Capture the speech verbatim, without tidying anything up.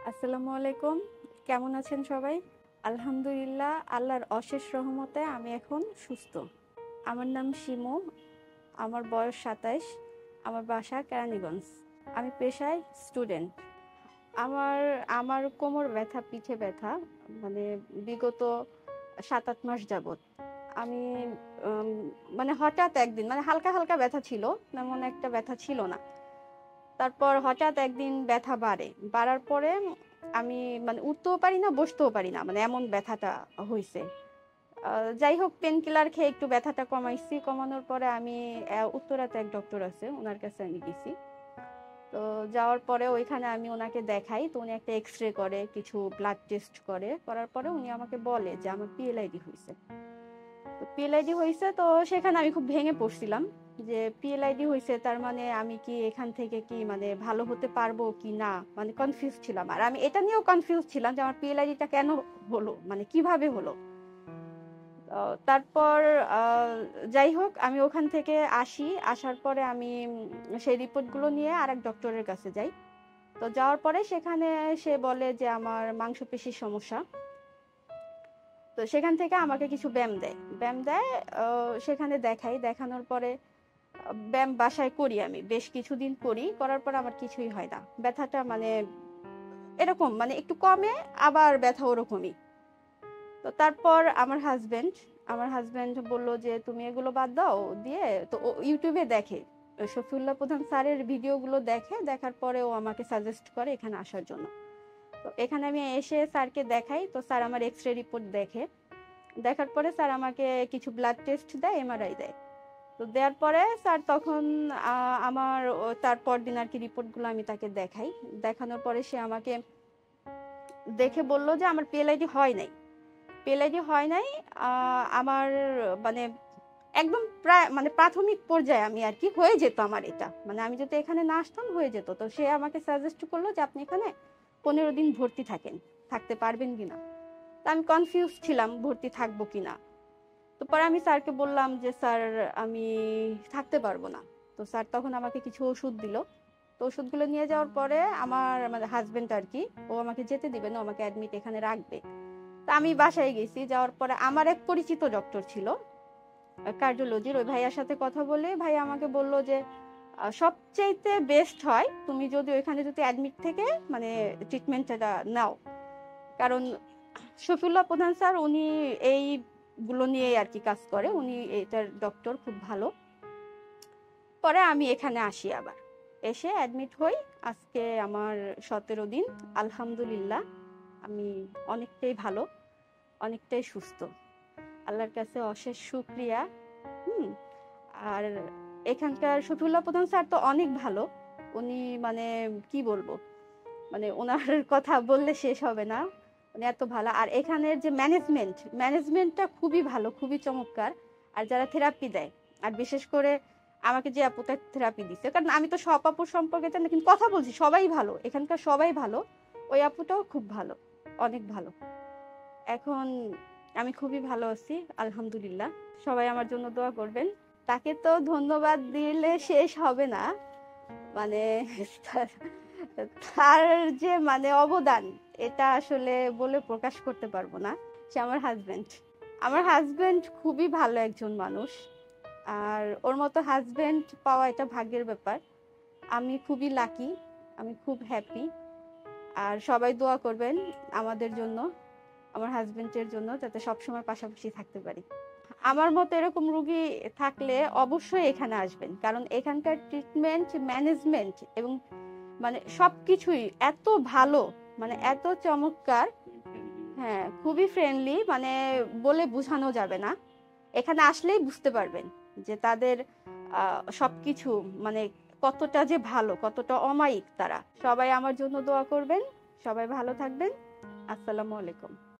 আসসালামু আলাইকুম। কেমন আছেন সবাই? আলহামদুলিল্লাহ, আল্লাহর অশেষ রহমতে আমি এখন সুস্থ। আমার নাম শিমু, আমার বয়স সাতাইশ, আমার বাসা কেরানীগঞ্জ। আমি পেশায় স্টুডেন্ট। আমার আমার কোমর ব্যথা, পিঠে ব্যথা, মানে বিগত সাত আট মাস যাবত। আমি উম, মানে হঠাৎ একদিন, মানে হালকা হালকা ব্যথা ছিল, তেমন একটা ব্যথা ছিল না। তারপর হঠাৎ একদিন ব্যথা বাড়ে, বাড়ার পরে আমি মানে উঠতেও পারি না, বসতেও পারি না, মানে এমন ব্যথাটা হয়েছে। আহ, যাই হোক, পেন কিলার খেয়ে একটু ব্যথাটা কমাইছি। কমানোর পরে আমি আহ, উত্তরাতে এক ডক্টর আছে, ওনার কাছে আমি গেছি। তো যাওয়ার পরে ওইখানে আমি ওনাকে দেখাই, তো উনি একটা এক্স রে করে, কিছু ব্লাড টেস্ট করে, করার পরে উনি আমাকে বলে যে আমার পিএলআইডি হয়েছে। তো পিএলআইডি হয়েছে, তো সেখানে আমি খুব ভেঙে পড়ছিলাম যে পিএলআইডি হয়েছে, তার মানে আমি কি এখান থেকে কি মানে ভালো হতে পারবো কি না, মানে কনফিউজ ছিলাম। আর আমি এটা নিয়েও কনফিউজ ছিলাম যে আমার পিএলআইডিটা কেন হলো, মানে কিভাবে হলো। আহ, তারপর আহ, যাই হোক, আমি ওখান থেকে আসি। আসার পরে আমি উম, সেই রিপোর্টগুলো নিয়ে আরেক ডক্টরের কাছে যাই। তো যাওয়ার পরে সেখানে সে বলে যে আমার মাংসপেশির সমস্যা। তো সেখান থেকে আমাকে কিছু ব্যায়াম দেয় ব্যায়াম দেয় আহ, সেখানে দেখাই। দেখানোর পরে আহ, ব্যায়াম বাসায় করি, আমি বেশ কিছুদিন করি। করার পর আমার কিছুই হয় না, ব্যথাটা মানে এরকম, মানে একটু কমে, আবার ব্যথা ওরকমই। তো তারপর আমার হাজবেন্ড আমার হাজবেন্ড বলল যে তুমি এগুলো বাদ দাও দিয়ে। তো ও ইউটিউবে দেখে, শফিউল্লাহ প্রধান স্যারের ভিডিওগুলো দেখে, দেখার পরে ও আমাকে সাজেস্ট করে এখানে আসার জন্য। তো এখানে আমি এসে স্যারকে দেখাই, তো স্যার আমার এক্স রে রিপোর্ট দেখে। দেখার পরে স্যার আমাকে কিছু ব্লাড টেস্ট দেয়, এমআরআই দেয়। তো দেওয়ার পরে স্যার তখন আহ, আমার ও- তারপর দিন আর কি রিপোর্টগুলো আমি তাকে দেখাই। দেখানোর পরে সে আমাকে দেখে বলল যে আমার পিএলআইডি হয় নাই। পিএলআইডি হয় নাই আহ, আমার মানে একদম প্রায় মানে প্রাথমিক পর্যায়ে আমি আর কি হয়ে যেত আমার এটা, মানে আমি যদি এখানে না আসতাম হয়ে যেত। তো সে আমাকে সাজেস্ট করলো যে আপনি এখানে পনেরো দিন ভর্তি থাকেন, থাকতে পারবেন কিনা। তা আমি কনফিউজ ছিলাম ভর্তি থাকবো কিনা। তো পরে আমি স্যারকে বললাম যে স্যার আমি থাকতে পারবো না। তো স্যার তখন আমাকে কিছু ওষুধ দিল। তো ওষুধগুলো নিয়ে যাওয়ার পরে আমার মানে হাজবেন্ড আর কি, ও আমাকে যেতে দিবে না, ও আমাকে অ্যাডমিট এখানে রাখবে। তা আমি বাসায় গেছি। যাওয়ার পরে আমার এক পরিচিত ডক্টর ছিল কার্ডিওলজির, ওই ভাইয়ার সাথে কথা বলে ভাই আমাকে বললো যে আহ, সবচাইতে বেস্ট হয় তুমি যদি ওইখানে যদি অ্যাডমিট থেকে মানে ট্রিটমেন্টটা নাও। কারণ শফিউল্লাহ প্রধান স্যার উনি এইগুলো নিয়ে আর কি কাজ করে, উনি এটার ডক্টর, খুব ভালো। পরে আমি এখানে আসি আবার, এসে অ্যাডমিট হই। আজকে আমার সতেরো দিন। আলহামদুলিল্লাহ, আমি অনেকটাই ভালো, অনেকটাই সুস্থ। আল্লাহর কাছে অশেষ শুক্রিয়া। হুম। আর এখানকার শফিউল্লাহ প্রধান স্যার তো অনেক ভালো। উনি মানে কি বলবো, মানে ওনার কথা বললে শেষ হবে না, মানে এত ভালো। আর এখানের যে ম্যানেজমেন্ট ম্যানেজমেন্টটা খুবই ভালো, খুবই চমৎকার। আর যারা থেরাপি দেয়, আর বিশেষ করে আমাকে যে আপুটা থেরাপি দিচ্ছে, কারণ আমি তো সব আপুর সম্পর্কে জানি না, কিন্তু কথা বলছি সবাই ভালো, এখানকার সবাই ভালো। ওই আপুটাও খুব ভালো, অনেক ভালো। এখন আমি খুবই ভালো আছি, আলহামদুলিল্লাহ। সবাই আমার জন্য দোয়া করবেন। তাকে তো ধন্যবাদ দিলে শেষ হবে না, মানে তার তার যে মানে অবদান, এটা আসলে বলে প্রকাশ করতে পারবো না। সে আমার হাজবেন্ড। আমার হাজবেন্ড খুবই ভালো একজন মানুষ। আর ওর মতো হাজবেন্ড পাওয়া এটা ভাগ্যের ব্যাপার। আমি খুবই লাকি, আমি খুব হ্যাপি। আর সবাই দোয়া করবেন আমাদের জন্য, আমার হাজবেন্ডের জন্য, যাতে সবসময় পাশাপাশি থাকতে পারি। আমার মতো এরকম রুগী থাকলে অবশ্যই এখানে আসবেন, কারণ এখানকার ট্রিটমেন্ট, ম্যানেজমেন্ট এবং মানে সবকিছুই এত ভালো, মানে এত চমৎকার। হ্যাঁ, খুবই ফ্রেন্ডলি, মানে বলে বোঝানো যাবে না। এখানে আসলেই বুঝতে পারবেন যে তাদের আহ, সবকিছু মানে কতটা যে ভালো, কতটা অমায়িক তারা। সবাই আমার জন্য দোয়া করবেন। সবাই ভালো থাকবেন। আসসালামু আলাইকুম।